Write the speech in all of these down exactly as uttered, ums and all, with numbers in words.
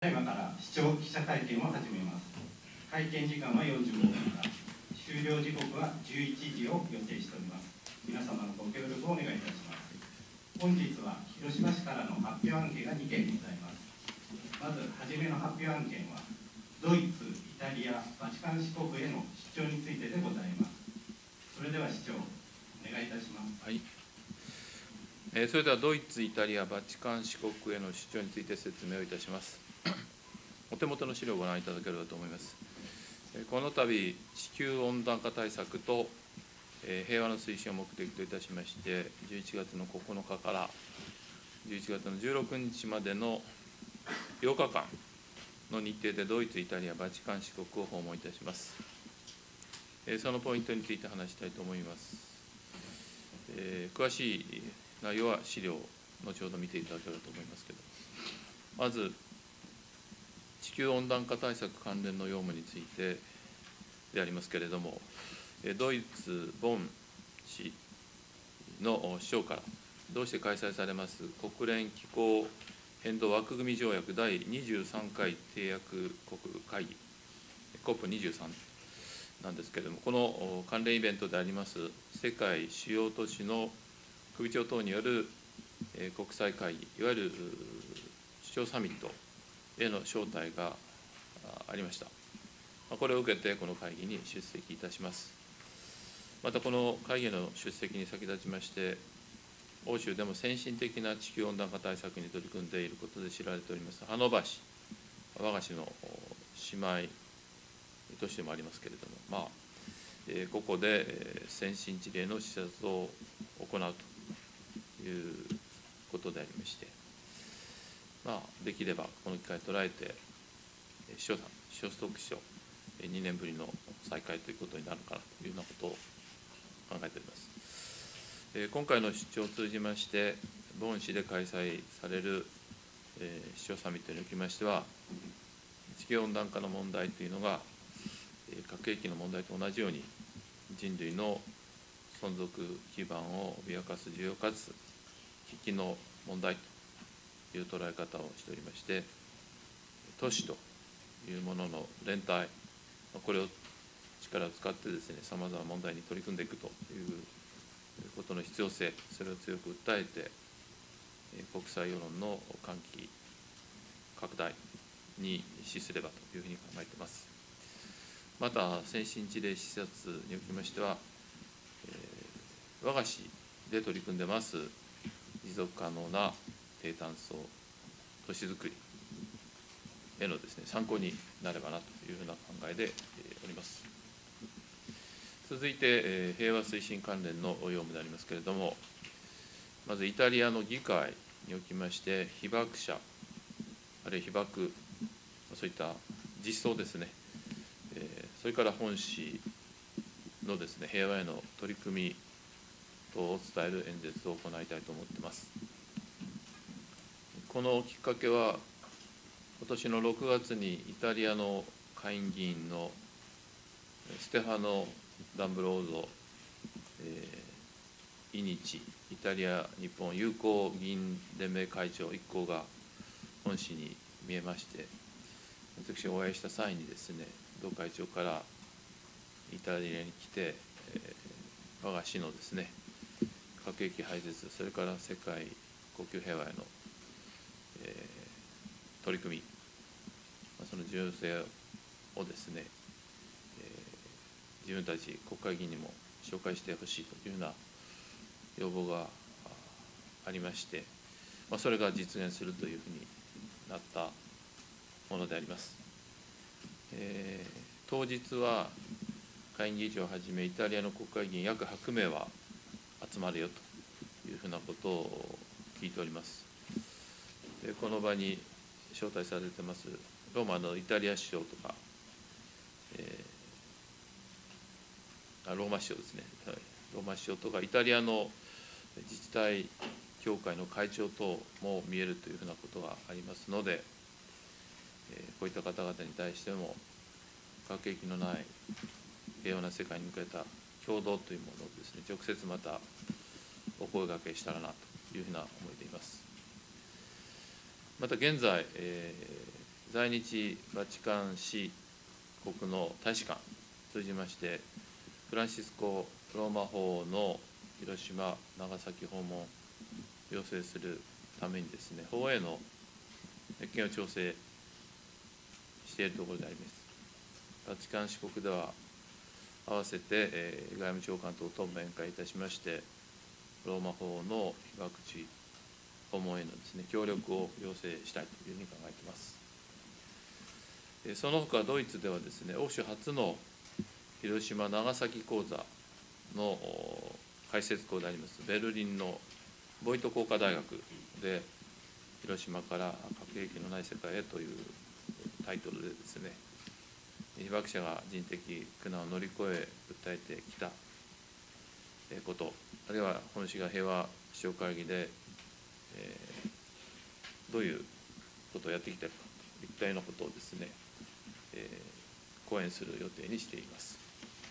今から視聴記者会見を始めます。会見時間はよんじゅうごふんから、終了時刻はじゅういちじを予定しております。皆様のご協力をお願いいたします。本日は広島市からの発表案件がにけんございます。まず、はじめの発表案件は、ドイツ、イタリア、バチカン市国への出張についてでございます。それでは市長、お願いいたします。 はい。えー、それではドイツ、イタリア、バチカン市国への出張について説明をいたします。お手元の資料をご覧いただければと思います。この度、地球温暖化対策と平和の推進を目的といたしまして、じゅういちがつのここのかからじゅういちがつのじゅうろくにちまでのようかかんの日程でドイツ、イタリア、バチカン市国を訪問いたします。そのポイントについて話したいと思います。詳しい内容は資料を後ほど見ていただければと思いますけれども、まず、地球温暖化対策関連の用務についてでありますけれども、ドイツ・ボン市の市長から、どうして開催されます国連気候変動枠組条約だいにじゅうさんかい締約国会議、コップにじゅうさん なんですけれども、この関連イベントであります、世界主要都市の首長等による国際会議、いわゆる首長サミットへの招待がありました。これを受けて、この会議に出席いたします。また、この会議の出席に先立ちまして、欧州でも先進的な地球温暖化対策に取り組んでいることで知られております、ハノーバー市、我が市の姉妹都市でもありますけれども、まあ、ここで先進事例の視察を行うということでありまして、まあ、できればこの機会を捉えて、市長さん、市長ストック市長、にねんぶりの再開ということになるかなというようなことを考えております。今回の出張を通じまして、ボン市で開催される市長サミットにおきましては、地球温暖化の問題というのが、核兵器の問題と同じように、人類の存続基盤を脅かす重要かつ危機の問題という捉え方をしておりまして、都市というものの連帯、これを力を使ってですね、さまざまな問題に取り組んでいくということの必要性、それを強く訴えて、国際世論の喚起、拡大に資すればというふうに考えています。また、先進事例視察におきましては、我が市で取り組んでます持続可能な低炭素都市づくりへのですね、参考になればなというふうな考えでおります。続いて、平和推進関連の用務でありますけれども、まずイタリアの議会におきまして、被爆者、あるいは被爆、そういった実装ですね、それから本市のですね、平和への取り組み等を伝える演説を行いたいと思っています。このきっかけは、今年のろくがつにイタリアの下院議員のステファノ・ダンブローゾ、えー、イニチ、イタリア日本友好議員連盟会長一行が本市に見えまして、私お会いした際にですね、同会長からイタリアに来て、えー、我が市のですね、核兵器廃絶、それから世界恒久平和への、えー、取り組み、その重要性をですね、自分たち国会議員にも紹介してほしいというような要望がありまして、まあ、それが実現するというふうになったものであります。えー、当日は下院議長をはじめイタリアの国会議員約ひゃくめいは集まるよというふうなことを聞いております。でこの場に招待されてますローマのイタリア首相とか、えーローマ市長ですね、ローマ市長とか、イタリアの自治体協会の会長等も見えるというふうなことがありますので、こういった方々に対しても、核兵器のない平和な世界に向けた共同というものをですね、直接またお声がけしたらなというふうな思いでいます。また現在、えー、 在日バチカン市国の大使館通じまして、フランシスコ・ローマ法王の広島、長崎訪問を要請するためにですね、法への謁見を調整しているところであります。バチカン市国では、合わせて、えー、外務長官等と面会いたしまして、ローマ法王の被爆地訪問へのですね、協力を要請したいというふうに考えています。その他、ドイツではですね、欧州初の広島・長崎講座の開設校であります、ベルリンのボイト工科大学で、広島から核兵器のない世界へというタイトルでですね、被爆者が人的苦難を乗り越え、訴えてきたこと、あるいは本市が平和首長会議で、えー、どういうことをやってきているかといったようなことをですね、えー、講演する予定にしています。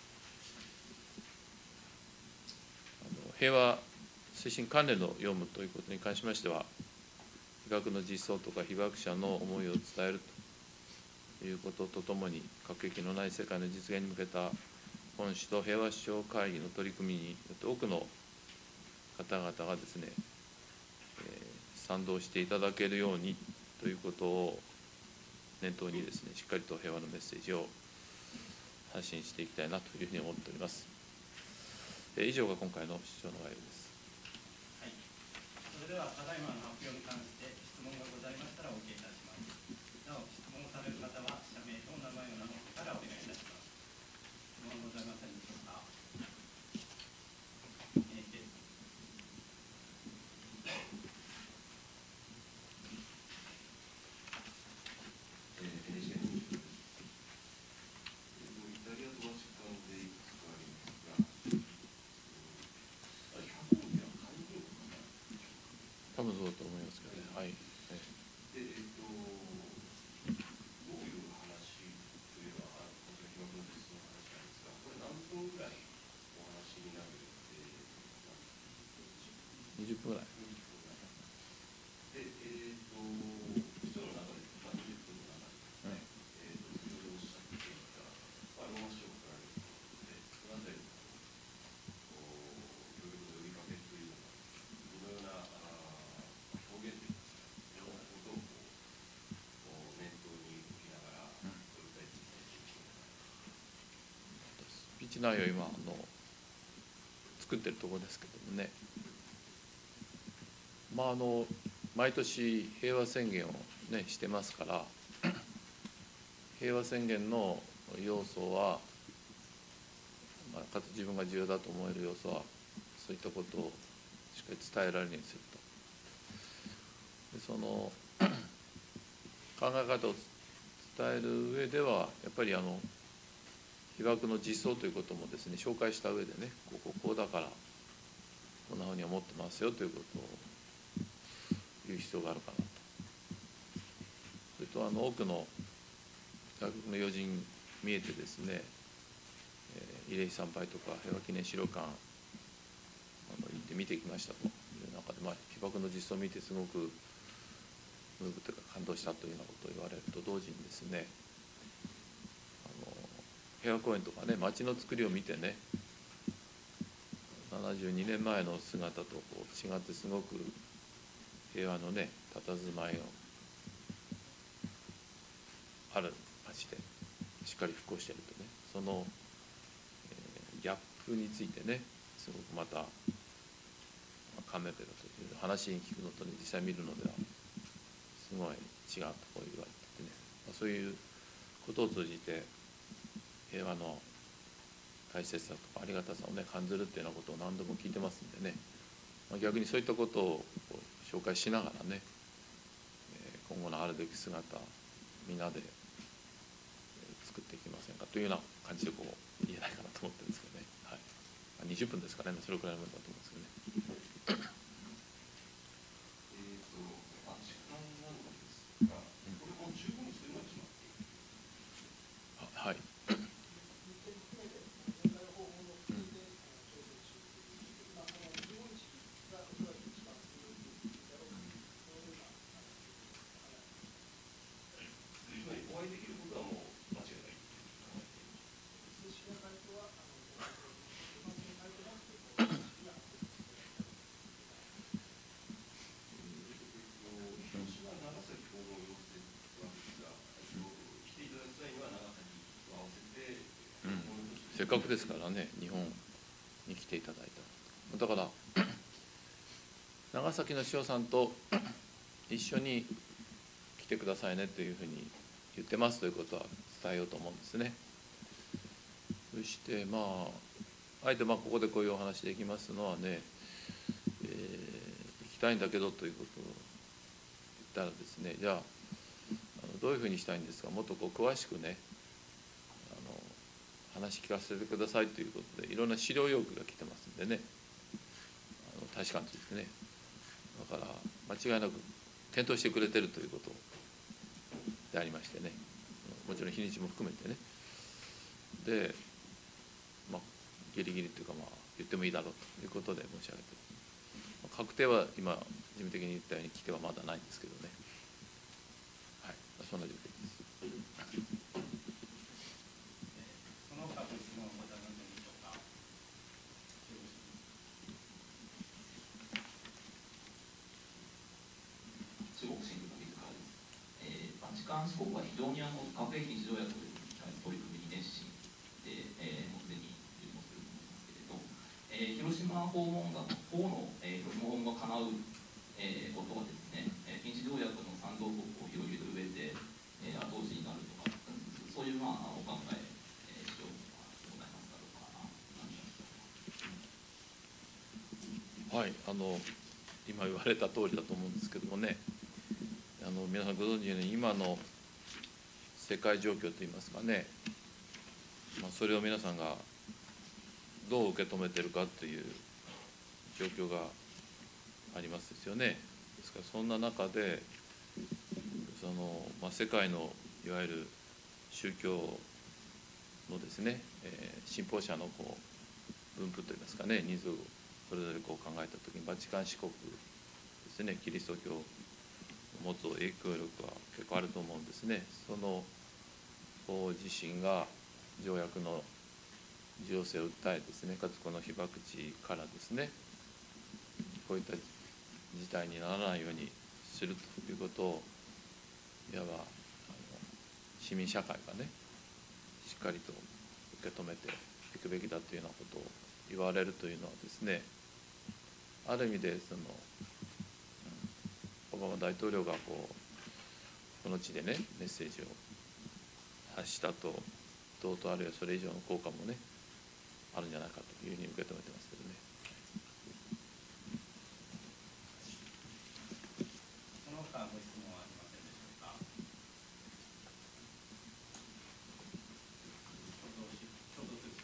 あの平和推進関連の業務ということに関しましては、被爆の実相とか被爆者の思いを伝えるということとともに、核兵器のない世界の実現に向けた本市と平和首長会議の取り組みによって、多くの方々がですね、えー、賛同していただけるようにということを念頭にですね、しっかりと平和のメッセージを発信していきたいなというふうに思っております。えー、以上が今回の市長の概要です。 はい、それではただいまの発表に関して質問がございましたらお受けいたします。なお、質問される方は社名とお名前を名乗ってからお願いいたします。質問ございませんでしょうか。 多分そうだと思いますけどね。はい。 で、えっと、どういう話というのは、被爆の実の話なんですが、これ何分ぐらいお話になる予定なんですか？ にじゅっぷんぐらい。 にじゅっぷんぐらい。で、えっと、市長の中で、まあ、にじゅっぷんの中で、ね、えっと、先ほどおっしゃっていた、まあ、ローマ市長から来られるということで、そのあたりの協力の呼びかけというのが、どのような表現で、いろんなことをこう念頭に置きながら、訴えていきたいというスピーチ内容、今あの、作ってるところですけどもね、まあ、あの毎年、平和宣言を、ね、してますから、平和宣言の要素は、まあ、かつ自分が重要だと思える要素は、そういったことをしっかり伝えられるようにすると。でその考え方を伝える上では、やっぱりあの被爆の実相ということもですね、紹介した上でね、こうこうだから、こんなふうに思ってますよということを言う必要があるかなと。それとあの多くの外国の要人見えてですね、えー、慰霊碑参拝とか平和記念資料館あの行って見てきましたという中で、まあ、被爆の実相を見てすごくムーブというか感動したというようなことを言われると同時にですね、あの平和公園とかね、街の作りを見てね、ななじゅうにねんまえの姿とこう違ってすごく平和のね、佇まいをある街でしっかり復興しているとね、その、えー、ギャップについてね、すごくまた感銘を受けたという話に聞くのと、ね、実際見るのではすごい違うとこう言われててね、そういうことを通じて平和の大切さとかありがたさをね感じるっていうようなことを何度も聞いてますんでね、逆にそういったことを紹介しながらね、今後のあるべき姿みんなで作っていきませんかというような感じでこう言えないかなと思ってるんですけどね、はい、にじゅっぷんですかね、それくらいのものだと思うんですけどね。 えっと、まあ、時間なんですが、これも十分にするのは決まっている。 はい。 せっかくですからね、日本に来ていただいた。だから長崎の市長さんと一緒に来てくださいねというふうに言ってますということは伝えようと思うんですね。そしてまああえてまあここでこういうお話できますのはね、えー、行きたいんだけどということを言ったらですね、じゃあ、あのどういうふうにしたいんですか、もっとこう詳しくね、あの話聞かせてくださいということでいろんな資料要求が来てますんでね、あの大使館とですね、だから間違いなく検討してくれてるということでありましてね、もちろん日にちも含めてね、で、まあ、ギリギリというか、まあ、言ってもいいだろうということで申し上げて、確定は今、事務的に言ったように来てはまだないんですけどね、はい、そんな状況です。 その他ご質問はまだ何でしょうか。 中国新聞の水からです。えー、バチカン市国は非常にあの核兵器自動薬に対する取り組みに熱心で、えー、もうすでに順応すると思いますけれど、えー、広島訪問が、法の、えー、広島訪問が叶う、えー、ことはですね、えー、禁止条約の賛同国を広げる上で、えー、後押しになるとか、そういう、まあ、お考え、えー、主張がございますかどうか、何でしょうか。 はい、あの今言われた通りだと思うんですけどもね、あの皆さんご存知のように今の世界状況といいますかね、まあ、それを皆さんがどう受け止めているかという状況がありますですよね。ですからそんな中でその、まあ、世界のいわゆる宗教のですね、えー、信奉者のこう分布といいますかね、人数をそれぞれこう考えたときにバチカン市国ですね、キリスト教を持つ影響力は結構あると思うんですね。その自身が条約の重要性を訴えですね、かつこの被爆地からですね、こういった事態にならないようにするということをいわばあの市民社会がねしっかりと受け止めていくべきだというようなことを言われるというのはですね、ある意味でそのオバマ大統領がこうこの地でねメッセージを発したと同等あるいはそれ以上の効果もねあるんじゃないかというふうに受け止めてますけどね。 その他ご質問はありませんでしょうか。ちょうどずつ。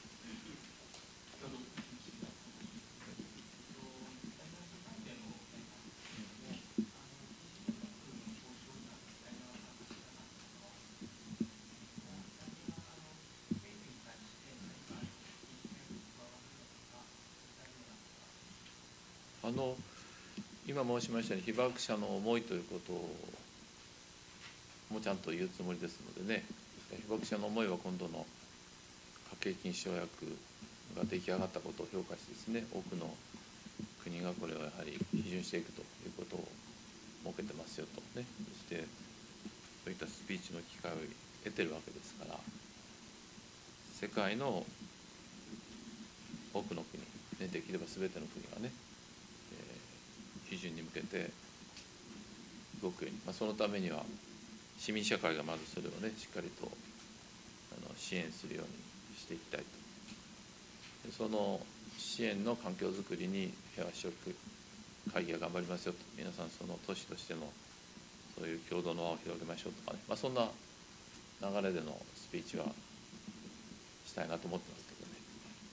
あの今申しましたように被爆者の思いということをもちゃんと言うつもりですのでね、被爆者の思いは今度の核兵器禁止条約が出来上がったことを評価してですね、多くの国がこれをやはり批准していくということを設けてますよとね、そしてそういったスピーチの機会を得てるわけですから、世界の多くの国、ね、できれば全ての国がね、えー、批准に向けて動くように、まあ、そのためには市民社会がまずそれをねしっかりとあの支援するようにしていきたいと。でその支援の環境づくりに平和諸国会議が頑張りますよと、皆さんその都市としてのそういう共同の輪を広げましょうとかね、まあ、そんな流れでのスピーチはしたいなと思ってますけどね。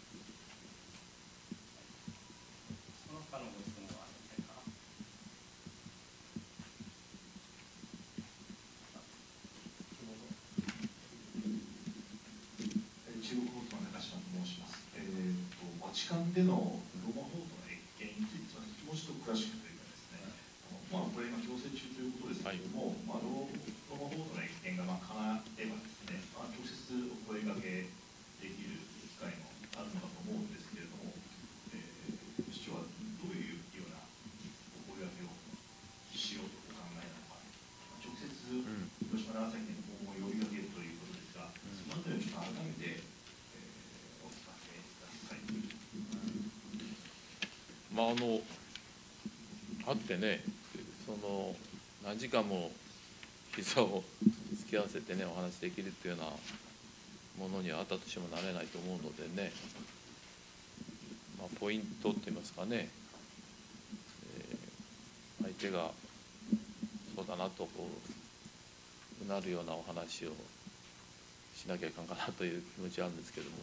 その他のご質問はありませんか。 中国放送の中島と申します。えーと、バチカンでのローマ法との越権について、もう一度詳しくというかですね、あのまあ、これ今、強制中ということですけれども、はい、まあ、ローマ法との越権がまあ叶えばですね、まあ、直接お声掛けできる機会もあるのだと思うんですけれども、えー、市長はどういうようなお声掛けをしようとお考えなのか、直接広島、長崎に訪問を呼びかけるということですが、そのあたりをちょっと改めて、えー、おまあ、あの、会ってね、その何時間も膝を突き合わせてね、お話できるっていうようなものにはあったとしてもなれないと思うのでね、まあ、ポイントって言いますかね、えー、相手がそうだなとこうなるようなお話をしなきゃいかんかなという気持ちはあるんですけども、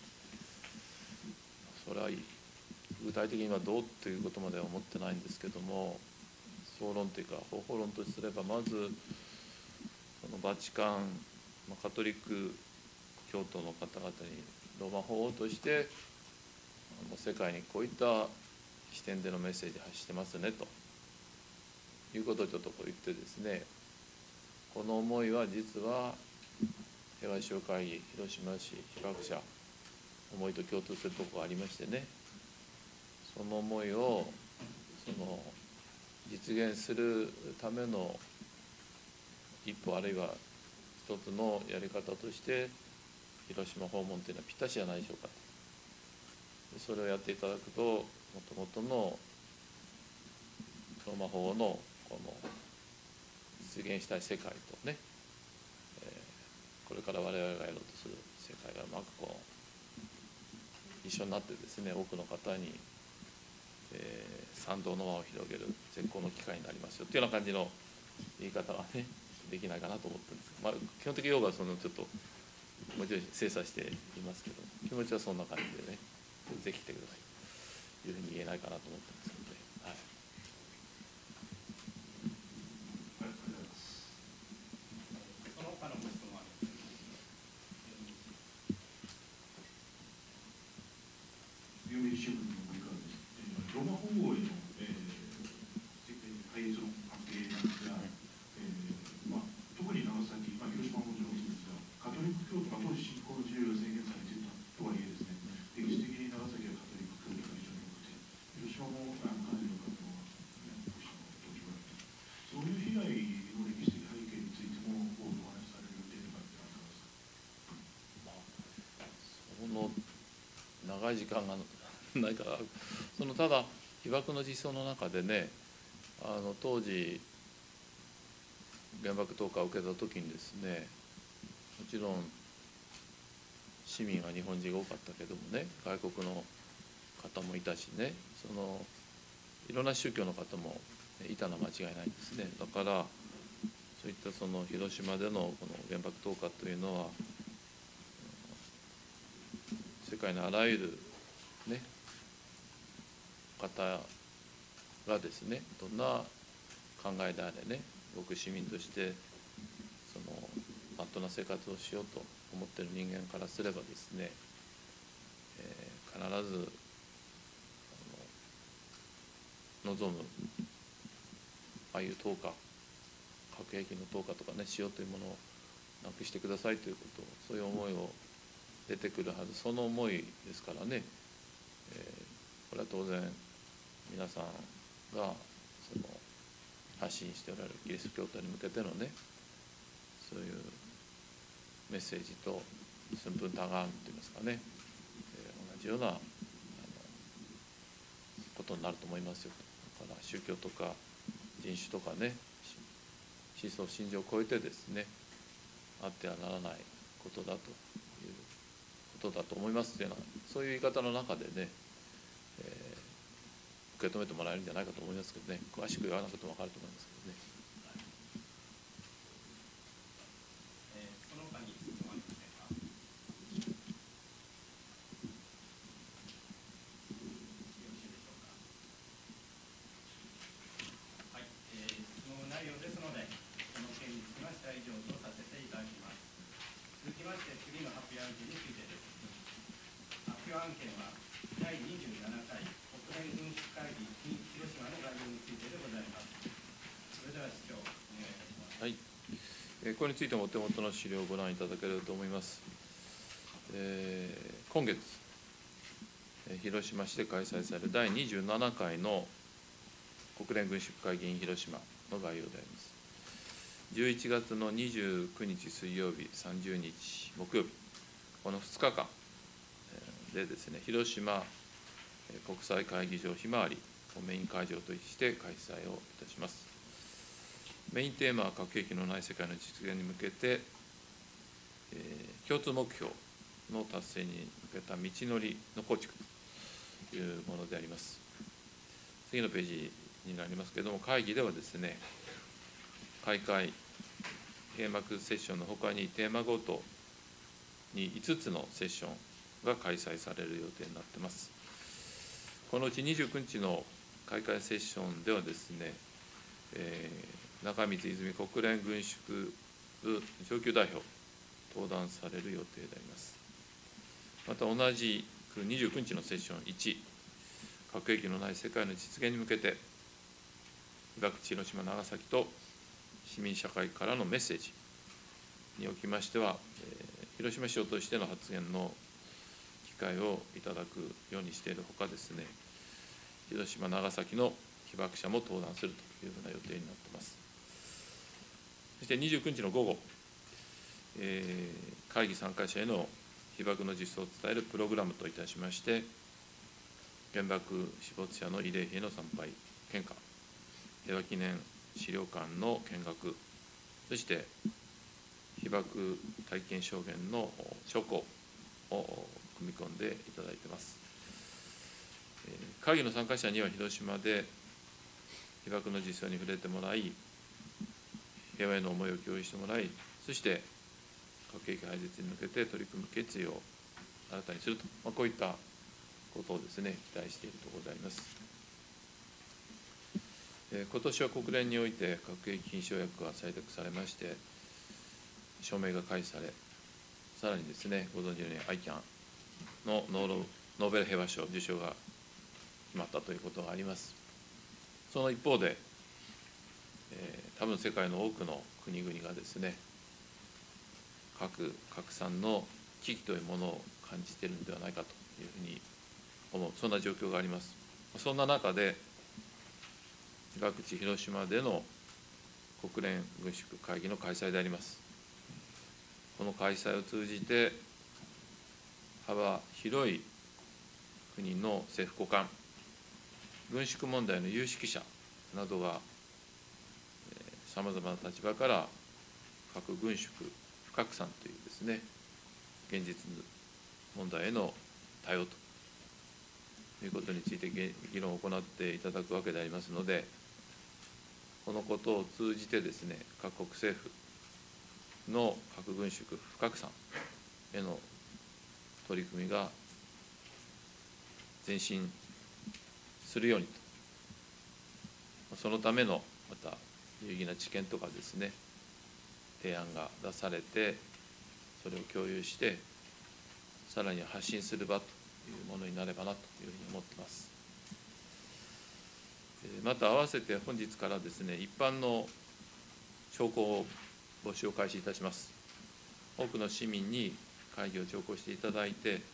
それは具体的に今どうということまでは思ってないんですけども、総論というか方法論とすれば、まずそのバチカン、まあ、カトリック教徒の方々にローマ法王としてあの世界にこういった視点でのメッセージを発してますねということをちょっとこう言ってですね、この思いは実は平和小会議広島市被爆者思いと共通するところがありましてね、その思いをその実現するための一歩、あるいは一つのやり方として広島訪問というのはぴったしじゃないでしょうかと。それをやっていただくと、もともとのローマ法のこの実現したい世界とね、えー、これから我々がやろうとする世界がうまくこう一緒になってですね、多くの方に、えー、賛同の輪を広げる絶好の機会になりますよというような感じの言い方がねできないかなと思ってるんですけど、まあ、基本的用語はそのちょっともちろん精査していますけど、気持ちはそんな感じでね、ぜひ来てくださいというふうに言えないかなと思ってますので、はい。 その他のご質問は読売新聞の森からです。ローマ法王への、えー、対立の関係なんですが、えーまあ、特に長崎、まあ、広島ももちろんそうですが、カトリック教徒が当時信仰の自由が制限されていたとはいえですね、歴史的に長崎はカトリック教徒が非常に多くて、広島もあのかなりの数の牧師の当時はあった。そういう被害の歴史的背景についてもお話しされる予定とかってありますか。 その長い時間がないから、そのただ被爆の実相の中でね、あの当時原爆投下を受けた時にですね、もちろん市民は日本人が多かったけどもね、外国の方もいたしね、そのいろんな宗教の方もいたのは間違いないんですね。だからそういったその広島でのこの原爆投下というのは、世界のあらゆるね方がですね、どんな考えであれね、僕市民としてそのまっとうな生活をしようと思っている人間からすればですね、えー、必ずあの望むああいう投下、核兵器の投下とかね、しようというものをなくしてくださいということ、そういう思いを出てくるはず、その思いですからね、えー、これは当然皆さんがその発信しておられるキリスト教徒に向けてのね、そういうメッセージと寸分たがんといいますかね、えー、同じようなあのことになると思いますよ。だから宗教とか人種とかね、思想信条を超えてですね、あってはならないことだということだと思いますというような、そういう言い方の中でね、えー、受け止めてもらえるんじゃないかと思いますけどね、詳しく言わなくても分かると思いますけどね。 えー、その他に質問はありませんか。よろしいでしょうか。はい、えー、質問内容ですので、この件につきましては以上とさせていただきます。続きまして、次の発表案件についてです。発表案件はだいにじゅうななかい国連軍縮会議に広島の概要についてでございます。それでは市長、お願いいたします。 はい、えー、これについてもお手元の資料をご覧いただければと思います。えー、今月、広島市で開催されるだいにじゅうななかいの国連軍縮会議員広島の概要であります。じゅういちがつのにじゅうくにち水曜日、さんじゅうにち木曜日、このふつかかんでですね、広島国際会議場ひまわりをメイン会場として開催をいたします。メインテーマは核兵器のない世界の実現に向けて、えー、共通目標の達成に向けた道のりの構築というものであります。次のページになりますけれども、会議ではですね、開会、閉幕セッションのほかにテーマごとにいつつのセッションが開催される予定になっています。このうちにじゅうくにちの開会セッションではですね、えー、中光泉国連軍縮上級代表、登壇される予定であります。また同じくにじゅうくにちのセッションいち、核兵器のない世界の実現に向けて、被爆地広島、長崎と市民社会からのメッセージにおきましては、えー、広島市を通しての発言の機会をいただくようにしているほかですね、広島、長崎の被爆者も登壇するというふうな予定になっています。そしてにじゅうくにちの午後、えー、会議参加者への被爆の実相を伝えるプログラムといたしまして、原爆死没者の慰霊碑への参拝、献花、平和記念資料館の見学、そして被爆体験証言の証拠を組み込んでいただいています。会議の参加者には広島で被爆の実相に触れてもらい、平和への思いを共有してもらい、そして核兵器廃絶に向けて取り組む決意を新たにすると、まあ、こういったことをですね、期待しているところであります。えー、今年は国連において核兵器禁止条約が採択されまして、署名が開始され、さらにですね、ご存じのように アイキャン のノーベル平和賞受賞が決まったということがあります。その一方で、えー、多分世界の多くの国々がですね、核拡散の危機というものを感じているのではないかというふうに思う、そんな状況があります。そんな中で、被爆地広島での国連軍縮会議の開催であります。この開催を通じて、幅広い国の政府高官、軍縮問題の有識者などが、さまざまな立場から核軍縮、不拡散というですね、現実問題への対応ということについて議論を行っていただくわけでありますので、このことを通じてですね、各国政府の核軍縮、不拡散への取り組みが前進するようにと、そのためのまた有意義な知見とかですね、提案が出されて、それを共有して、さらに発信する場というものになればなというふうに思っています。また、合わせて本日からですね、一般の聴講を募集を開始いたします。多くの市民に会議を聴講していただいて、え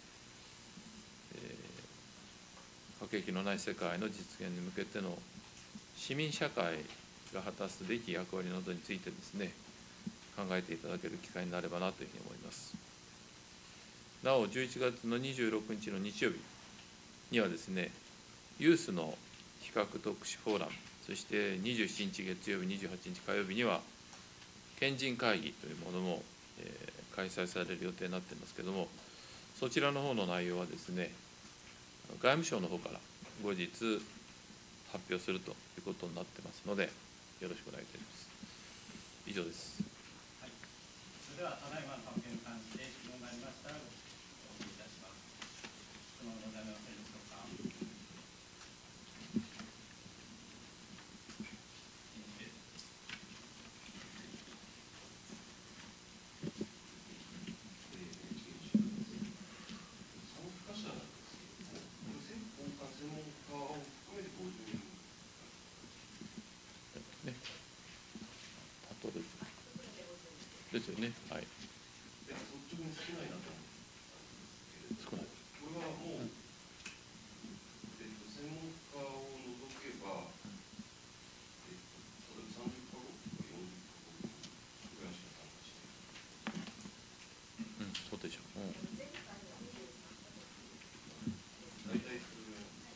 ー、核兵器のない世界の実現に向けての市民社会が果たすべき役割などについてですね、考えていただける機会になればなというふうに思います。なお、じゅういちがつのにじゅうろくにちの日曜日にはですね、ユースの非核特使フォーラム、そしてにじゅうしちにち月曜日、にじゅうはちにち火曜日には、賢人会議というものも、えー、開催される予定になっていますけれども、そちらの方の内容はですね、外務省の方から後日発表するということになってますので、よろしくお願いいたします。以上です。 はい、それでは、ただいまの発表に関して質問がありましたら、お送りいたします。質問ございませんでしょうか。 ですよね。はい。 いや、率直に少ないなと思ったんですけれども、少ない。これはもう、えっと、専門家を除けば、えっと、例えばさんじゅっかこくとかよんじゅっかこくぐらいしか参加していない。 うん、そうでしょう。うん、 大体それぐらい。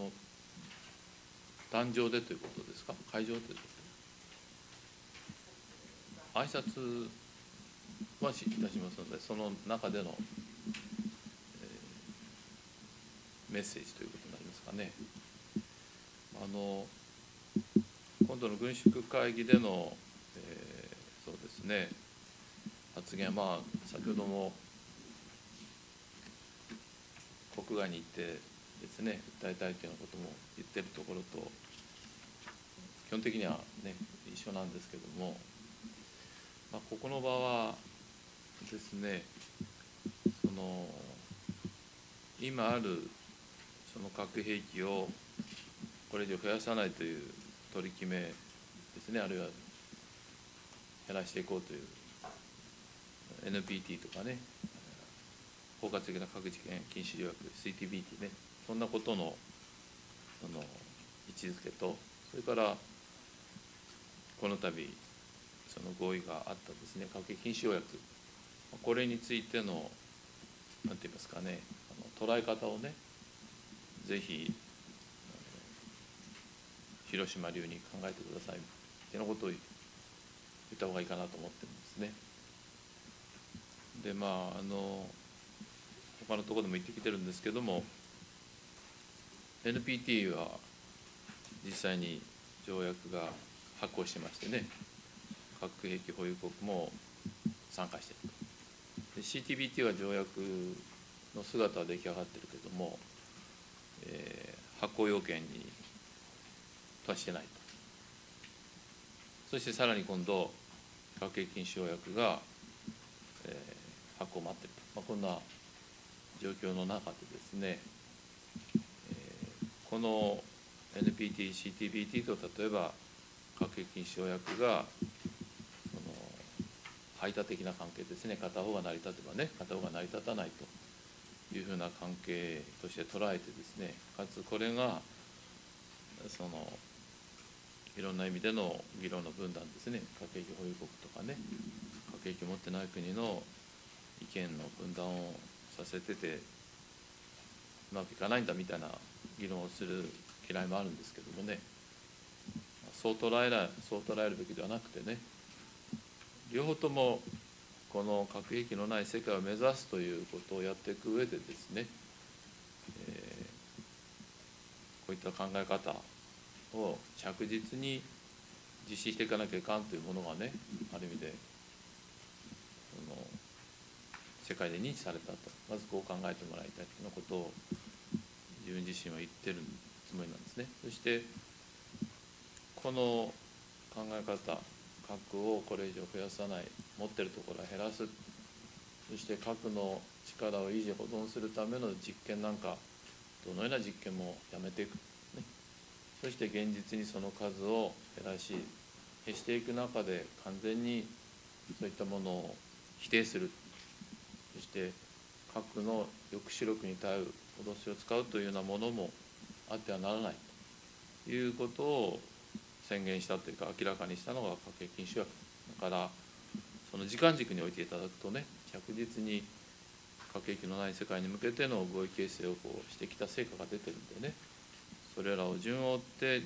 の壇上でということですか、会場でということで、挨拶はしいたしますので、その中での、えー、メッセージということになりますかね。あの今度の軍縮会議での、えー、そうですね、発言、まあ、先ほども国外に行ってですね、訴えたいというようなことも言ってるところと、基本的にはね、一緒なんですけれども、まあ、ここの場はですね、その今あるその核兵器をこれ以上増やさないという取り決めですね、あるいは減らしていこうという エヌピーティー とかね、包括的な核実験禁止条約 シーティービーティー ね、そんなことのその位置づけと、それからこの度その合意があったですね、核兵器禁止条約、これについてのなんて言いますかね、あの捉え方をね、ぜひ広島流に考えてくださいというようなことを言った方がいいかなと思ってるんですね。で、まあ、あの他のところでも言ってきてるんですけども、エヌピーティー は実際に条約が発効してましてね、核兵器保有国も参加していると。で シーティービーティー は条約の姿は出来上がっているけれども、えー、発効要件に達してないと。そしてさらに今度、核兵器禁止条約が、えー、発効を待っていると、まあ、こんな状況の中でですね、えー、この エヌピーティー、シーティービーティー と例えば核兵器禁止条約がその排他的な関係ですね、片方が成り立てばね、片方が成り立たないというふうな関係として捉えてですね、かつこれがそのいろんな意味での議論の分断ですね、核兵器保有国とかね、核兵器を持ってない国の意見の分断をさせてて、うまくいかないんだみたいな議論をする嫌いもあるんですけどもね、そう捉えない、そう捉えるべきではなくてね、両方ともこの核兵器のない世界を目指すということをやっていく上でですね、えー、こういった考え方を着実に実施していかなきゃいかんというものがね、ある意味でその世界で認知されたと、まずこう考えてもらいたいというようなことを自分自身は言ってるつもりなんですね。そしてこの考え方、核をこれ以上増やさない、持ってるところは減らす、そして核の力を維持保存するための実験なんか、どのような実験もやめていく、ね、そして現実にその数を減らし、減していく中で完全にそういったものを否定する、そして核の抑止力に頼る脅しを使うというようなものもあってはならないということを宣言したというか、明らかにしたのが核兵器禁止条約だから、その時間軸においていただくとね、着実に核兵器のない世界に向けての合意形成をこうしてきた成果が出てるんでね、それらを順を追って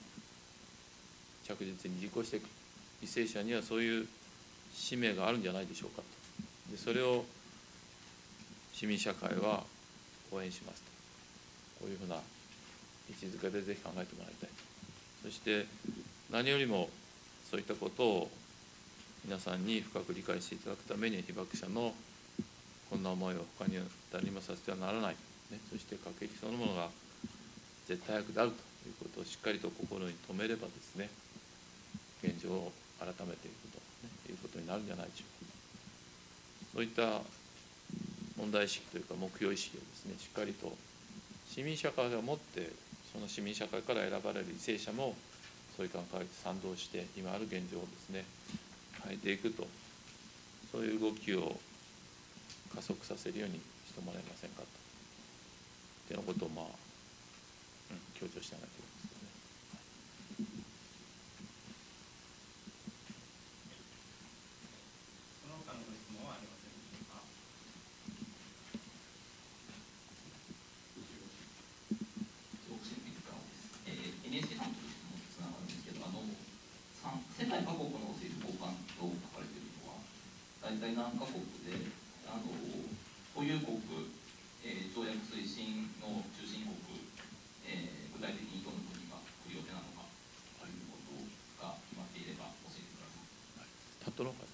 着実に実行していく、為政者にはそういう使命があるんじゃないでしょうかと。でそれを市民社会は応援しますと、こういうふうな位置づけでぜひ考えてもらいたい。そして何よりもそういったことを皆さんに深く理解していただくために、被爆者のこんな思いを他に誰にもさせてはならない、ね、そして核兵器そのものが絶対悪であるということをしっかりと心に留めればですね、現状を改めていくと、ね、いうことになるんじゃないでしょうか。そういった問題意識というか目標意識をですね、しっかりと市民社会が持って、その市民社会から選ばれる為政者もそういう考えに賛同して、今ある現状をですね変えていくと、そういう動きを加速させるようにしてもらえませんかというようなことを、まあ、うん、強調してあげていますけどね。 その他のご質問はありませんでしょうか。 すごくシンと書かれているのは、大体何カ国で、あの保有国、えー、条約推進の中心国、えー、具体的にどの国が来る予定なのかということが決まっていれば教えてください。 タトロはい、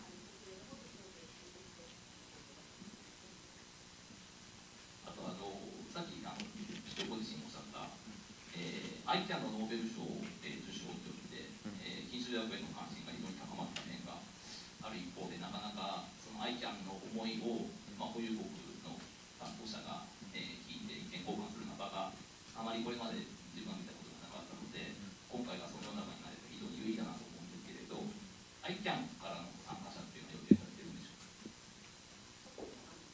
あとあのさっきあの市長ご自身おっしゃった、えー、アイキャン のノーベル賞を、えー、受賞によって、えー、禁酒条約への関心が非常に高まった面がある一方で、なかなかその アイキャン の思いを、まあ、保有国の担当者が、えー、聞いて意見交換する中があまりこれまで自分が見たことがなかったので、今回がそのような場になれば非常に有意義だなと思うんですけれど、 アイキャン からの参加者っていうのは予定されているんでしょうか。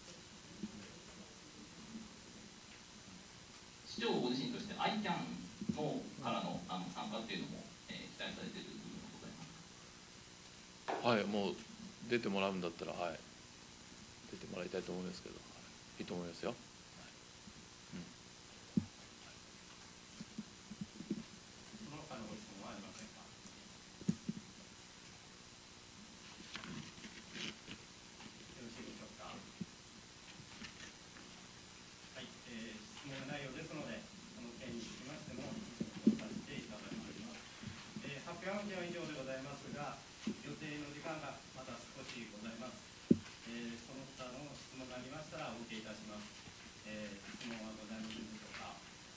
市長ご自身として アイキャン のからの、あの参加っていうのも、えー、期待されている部分がございますか。 はい、もう出てもらうんだったら、はい、出てもらいたいと思いますけど、はい、いいと思いますよ。 その他のご質問はありませんか。よろしいでしょうか。はい、えー、質問内容ですので、この件につきましても質問させていただきます。えー、発表案件は以上でございますが、予定の時間がまだ少しございます。えー、その他の質問がありましたらお受けいたします。えー、質問はございませんでしょうか。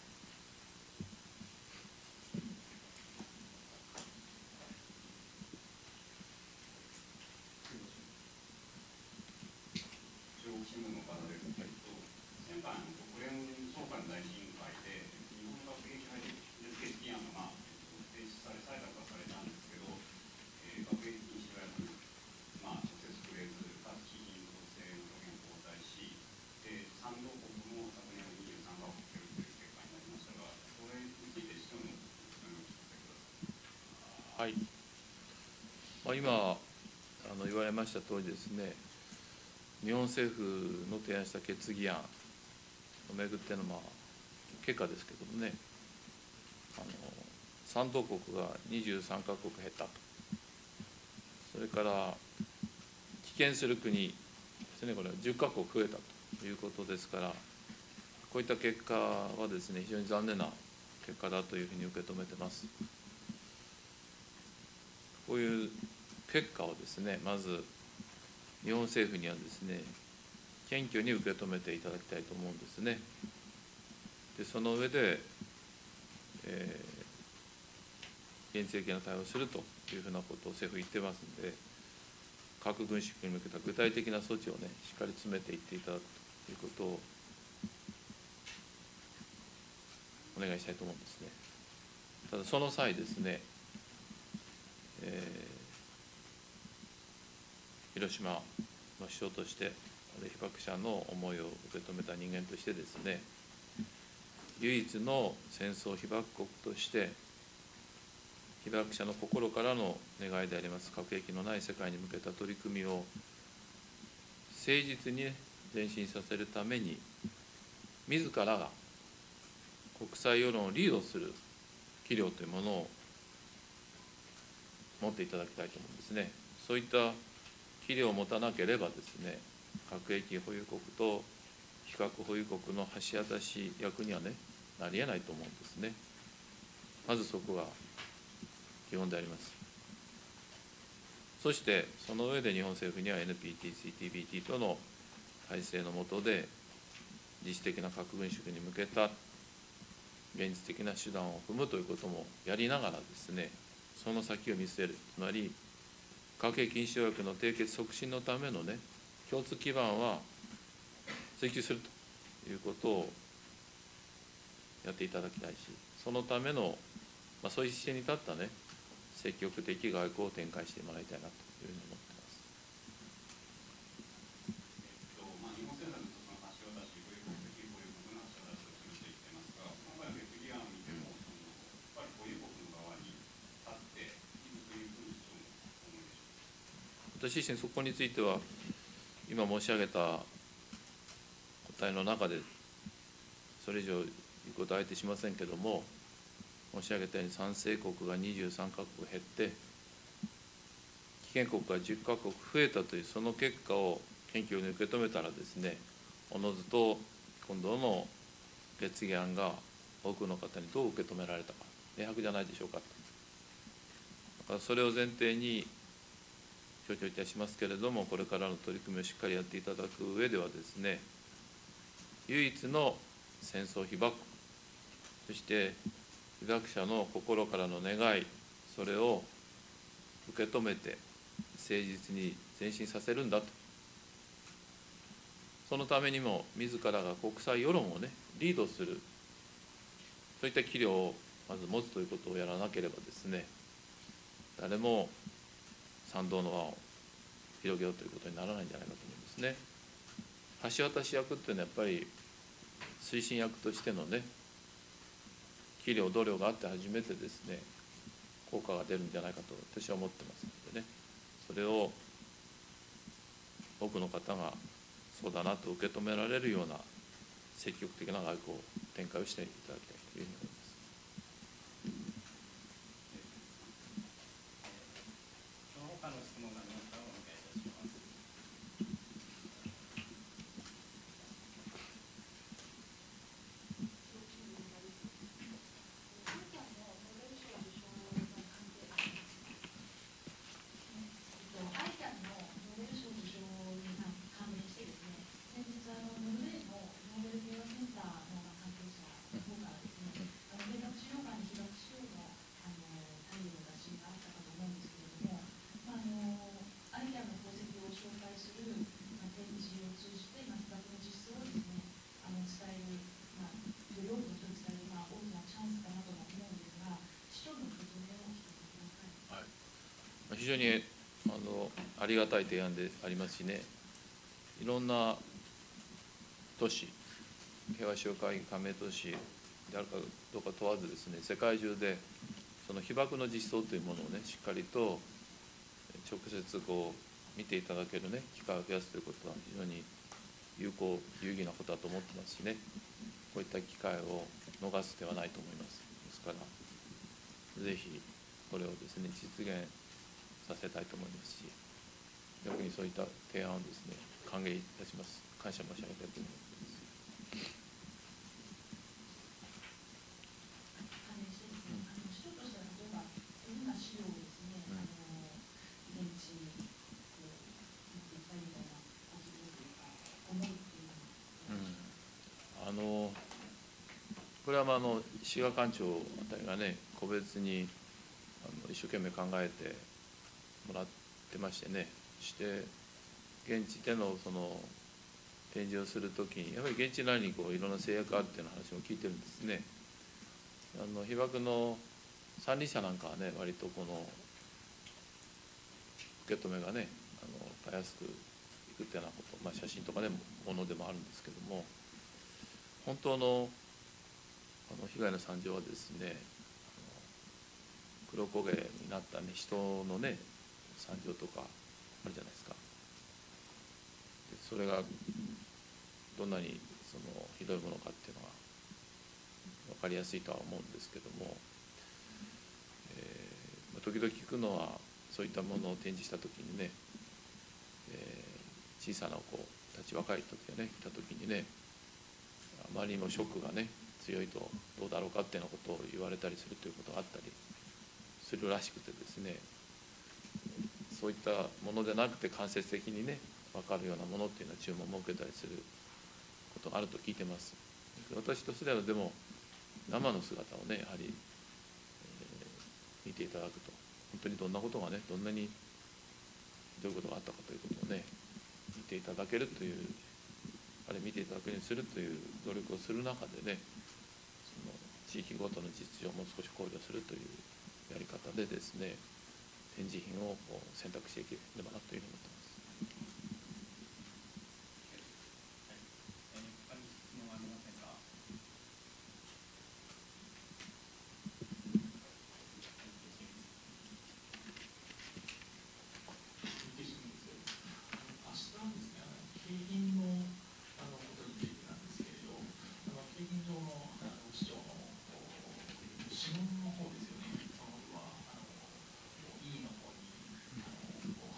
中国新聞の方ですけれど、先般、国連総会の大臣委員会で、日本学芸会決議案が、まあ、提出され、採択はされたんですけど、えー、学芸禁止条約、まあ、直接触れず、かつ非人道性の表現を交代し、で、賛同国も昨年はにじゅうさんカ国という結果になりましたが、これについて市長のお聞かせください。 はい、まあ、今あの言われました通りですね、日本政府の提案した決議案をめぐっての、まあ、結果ですけどもね、あの賛同国がにじゅうさんカ国減ったと、それから棄権する国ですね、これはじゅっカ国増えたということですから、こういった結果はですね、非常に残念な結果だというふうに受け止めてます。こういう結果をですね、まず日本政府にはですね、謙虚に受け止めていただきたいと思うんですね。で、その上で、えー、現実的な対応をするというふうなことを政府言ってますので、核軍縮に向けた具体的な措置をね、しっかり詰めていっていただくということをお願いしたいと思うんですね。ただ、その際ですね、えー、広島の首長として、被爆者の思いを受け止めた人間としてですね、唯一の戦争被爆国として、被爆者の心からの願いであります核兵器のない世界に向けた取り組みを誠実に前進させるために、自らが国際世論をリードする器量というものを持っていただきたいと思うんですね。そういった器量を持たなければですね、核兵器保有国と非核保有国の橋渡し役にはね、なりえないと思うんですね。まずそこが基本であります。そして、その上で日本政府には エヌピーティー、シーティービーティー との体制の下で、自主的な核軍縮に向けた現実的な手段を踏むということもやりながらですね、その先を見据える、つまり核兵器禁止条約の締結促進のためのね、共通基盤は追求するということをやっていただきたいし、そのための、まあ、そういう姿勢に立ったね、積極的外交を展開してもらいたいなというふうに思っています。 えっとまあ、日本政府のその橋渡し、保有国的保有国の橋渡しを示していっていますが、今回の決議案を見ても、そのやっぱり保有国の側に立っていくというふうに思いでしょうか。 私自身、そこについては、今申し上げた答えの中で、それ以上言うことはあえてしませんけれども、申し上げたように、賛成国がにじゅうさんカ国減って、 被験国がじゅっかこく増えたというその結果を謙虚に受け止めたらですね、おのずと今度の決議案が多くの方にどう受け止められたか、明白じゃないでしょうか。だからそれを前提に強調いたしますけれども、これからの取り組みをしっかりやっていただく上ではですね、唯一の戦争被爆、そして被爆者の心からの願い、それを受け止めて誠実に前進させるんだと。そのためにも自らが国際世論をね、リードする、そういった器量をまず持つということをやらなければですね、誰も賛同の輪を広げようということにならないんじゃないかと思いますね。橋渡し役っていうのはやっぱり推進役としてのね、器量、度量があって初めてですね、効果が出るんじゃないかと私は思ってますのでね、それを多くの方がそうだなと受け止められるような積極的な外交展開をしていただきたいというふうに思います。 その他の質問がありましたらお願いいたします。 非常にあのありがたい提案でありますしね、いろんな都市、平和首脳会議加盟都市であるかどうか問わずですね、世界中でその被爆の実相というものをね、しっかりと直接こう見ていただけるね、機会を増やすということは非常に有効、有意義なことだと思ってますしね、こういった機会を逃す手はないと思います。ですから、ぜひこれをですね、実現させたいと思いますし、逆にそういった提案をですね、歓迎いたします。感謝申し上げたいと思います。あのこれはまああの志賀館長あたりがね、個別にあの一生懸命考えてもらってましてね、して現地でのその展示をするときに、やはり現地なりにこういろんな制約があるっていう話も聞いてるんですね。あの被爆の参理者なんかはね、割とこの受け止めがね、あのたやすくいくっていうようなこと、まあ、写真とかね、ものでもあるんですけども、本当のあの被害の惨状はですね、黒焦げになった、ね、人のね、惨状とかあるじゃないですか。でそれがどんなにそのひどいものかっていうのは分かりやすいとは思うんですけども、えー、時々聞くのは、そういったものを展示したときにね、えー、小さな子たち、若い時がね、来たときにね、あまりにもショックがね、強いとどうだろうかっていうようなことを言われたりするということがあったりするらしくてですね、そういったものでなくて間接的にね、分かるようなものっていうのは注文を設けたりすることがあると聞いてます。私とすればでも生の姿をね、やはり、えー、見ていただくと、本当にどんなことがね、どんなにどういうことがあったかということをね、見ていただけるという、あれ見ていただくようにするという努力をする中でね、その地域ごとの実情も少し考慮するというやり方でですね、展示品を選択していければなというふうに思っています。 他に質問はありませんか。 明日はですね、あの景品のあのことについてなんですけれど、あの景品上のあの市長の諮問の方ですよね、そのはあの委員の方にあの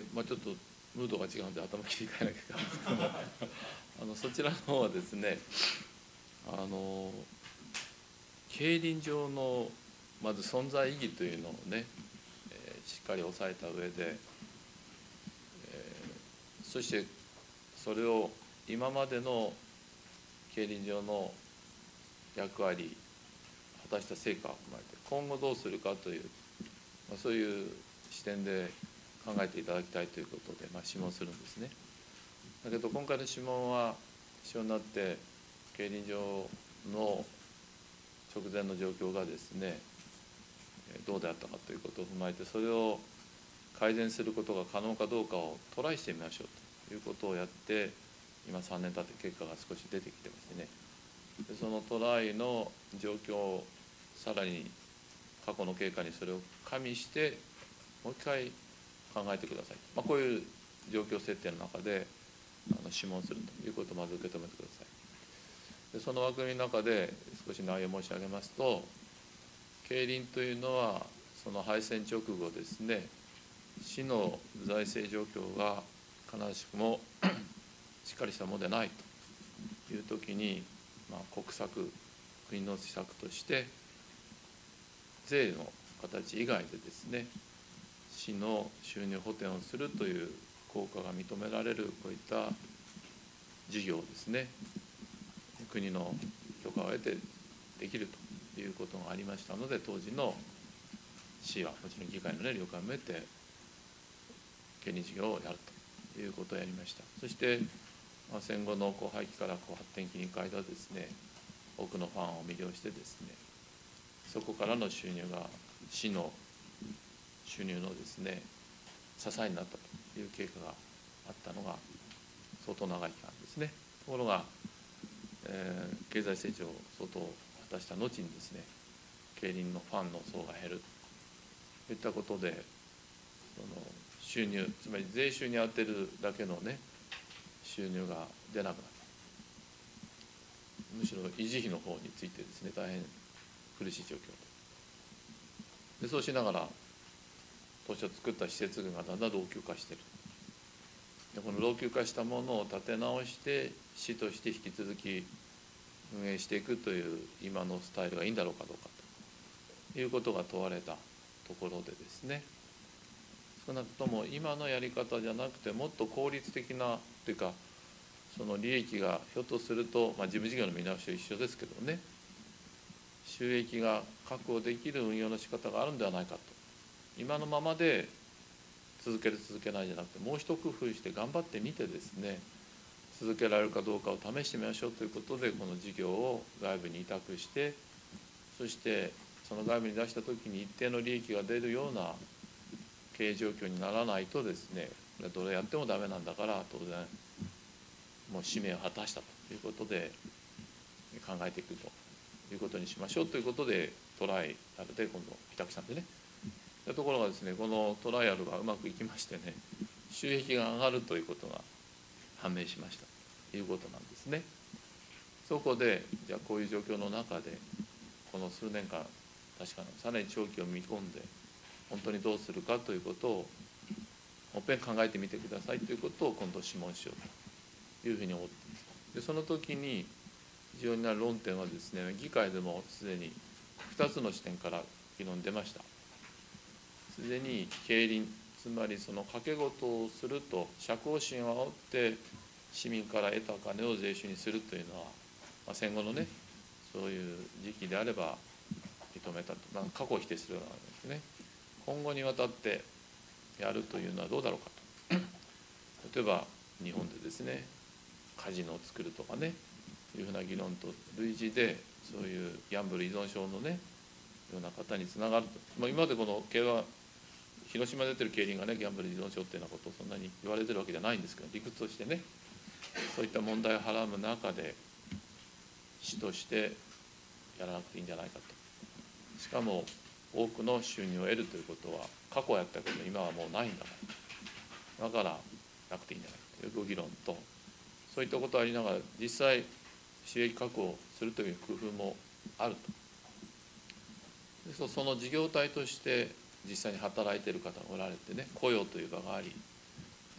で、まあ、ちょっとムードが違うので頭切り替えなきゃいけないんですけどもあのそちらの方はですね、あの競輪場のまず存在意義というのをね、えー、しっかり押さえた上で、えー、そしてそれを今までの競輪場の役割果たした成果を踏まえて今後どうするかという、まあ、そういう視点で考えていただきたいということで、まあ、諮問するんですね。だけど今回の諮問は一緒になって競輪場の直前の状況がですねどうであったかということを踏まえてそれを改善することが可能かどうかをトライしてみましょうということをやって今さんねん経って結果が少し出てきてましてね、でそのトライの状況をさらに過去の経過にそれを加味してもう一回考えてください、まあ、こういう状況設定の中であの諮問するということをまず受け止めてください。でその枠組みの中で少し内容を申し上げますと、競輪というのはその敗戦直後ですね、市の財政状況が必ずしもしっかりしたものでないという時に、まあ、国策国の施策として税の形以外でですね市の収入補填をするという効果が認められるこういった事業をですね国の許可を得てできるということがありましたので、当時の市はもちろん議会の、ね、了解を得て競輪事業をやるということをやりました。そして、まあ、戦後の後廃期からこう発展期に変えたですね多くのファンを魅了してですねそこからの収入が市の収入のですね支えになったという経過があったのが相当長い期間ですね。ところが、えー、経済成長を相当果たした後にですね競輪のファンの層が減るといったことでその収入つまり税収に充てるだけのね収入が出なくなった。むしろ維持費の方についてですね大変苦しい状況で、そうしながら当初作った施設群がだんだん老朽化している。でこの老朽化したものを立て直して市として引き続き運営していくという今のスタイルがいいんだろうかどうかということが問われたところでですね、少なくとも今のやり方じゃなくてもっと効率的なというかその利益がひょっとすると、まあ、事務事業の見直しは一緒ですけどね収益が確保できる運用の仕方があるんではないかと。今のままで続ける続けないじゃなくてもう一工夫して頑張ってみてですね続けられるかどうかを試してみましょうということでこの事業を外部に委託してそしてその外部に出した時に一定の利益が出るような経営状況にならないとですねどれやってもダメなんだから当然もう使命を果たしたということで考えていくということにしましょうということでトライアルで今度委託したんでね。ところがですねこのトライアルがうまくいきましてね収益が上がるということが判明しましたということなんですね。そこでじゃあこういう状況の中でこの数年間確かにさらに長期を見込んで本当にどうするかということをもっぺん考えてみてくださいということを今度諮問しようというふうに思っています。でその時に重要になる論点はですね議会でもすでにふたつの視点から議論出ました。すでに競輪つまりその賭け事をすると社交心を煽って市民から得た金を税収にするというのは、まあ、戦後のねそういう時期であれば認めたと、まあ、過去を否定するようなわけですね。今後にわたってやるというのはどうだろうかと。例えば日本でですねカジノを作るとかねいうふうな議論と類似でそういうギャンブル依存症のねような方につながると、まあ、今までこの競馬広島で出てる競輪がねギャンブル依存症っていうようなことをそんなに言われてるわけじゃないんですけど理屈としてねそういった問題をはらむ中で市としてやらなくていいんじゃないかと。しかも多くの収入を得るということは過去やったけど今はもうないんだからだからなくていいんじゃないかというご議論とそういったことありながら実際収益確保するという工夫もあると。でその事業体として実際に働いている方がおられてね雇用という場があり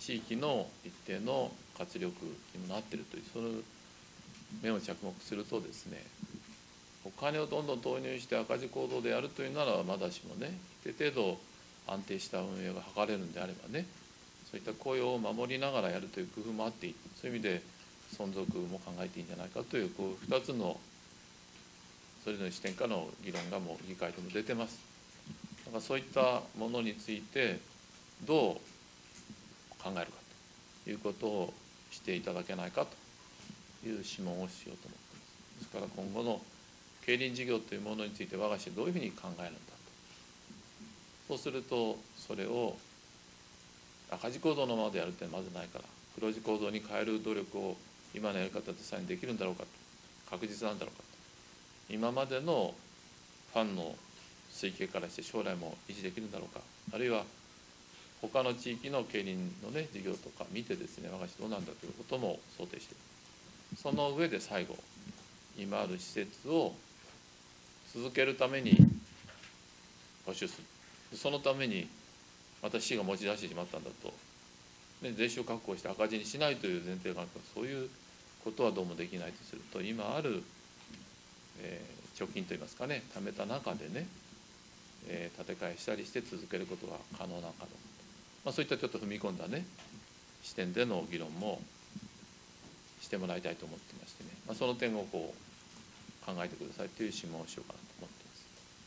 地域の一定の活力にもなっているという、その面を着目するとですね、お金をどんどん投入して赤字行動でやるというならまだしもね、一定程度安定した運営が図れるんであればね、そういった雇用を守りながらやるという工夫もあっていい、そういう意味で存続も考えていいんじゃないかという、こうふたつのそれぞれの視点からの議論がもう議会でも出てます。だからそういったものについてどう考えるかということをしていただけないかという諮問をしようと思っています。ですから今後の競輪事業というものについて我が市どういうふうに考えるんだと。そうするとそれを赤字構造のままでやるってまずないから、黒字構造に変える努力を今のやり方でさえにできるんだろうかと、確実なんだろうかと、今までのファンの推計からして将来も維持できるんだろうか、あるいは他の地域の競輪のね事業とか見てですね、我が市どうなんだということも想定している。その上で最後、今ある施設を続けるために募集する。そのためにまた市が持ち出してしまったんだと、ね、税収確保して赤字にしないという前提があるから、そういうことはどうもできないとすると、今ある、えー、貯金といいますかね、貯めた中でね、えー、建て替えしたりして続けることが可能なのかどうか、まあ、そういったちょっと踏み込んだね視点での議論もしてもらいたいと思ってましてね、まあ、その点をこう考えてくださいという諮問をしようかなと思っています。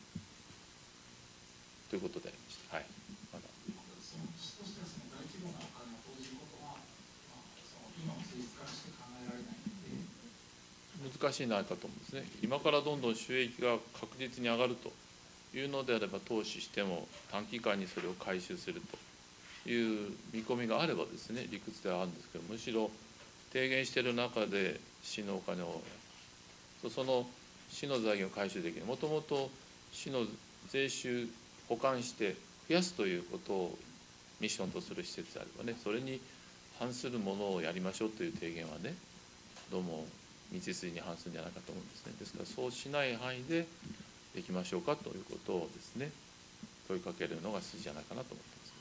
ということでありました。はい。まだその市としてはその大規模なお金を投じることは、まあ、その今の性質からして考えられないので難しいなと思うんですね。今からどんどん収益が確実に上がるというのであれば、投資しても短期間にそれを回収するという見込みがあればですね、理屈ではあるんですけど、むしろ提言している中で市のお金を、その市の財源を回収できる、もともと市の税収保管して増やすということをミッションとする施設であればね、それに反するものをやりましょうという提言はね、どうも道筋に反するんじゃないかと思うんですね。ですからそうしない範囲でできましょうかということをですね、問いかけるのが筋じゃないかなと思っています。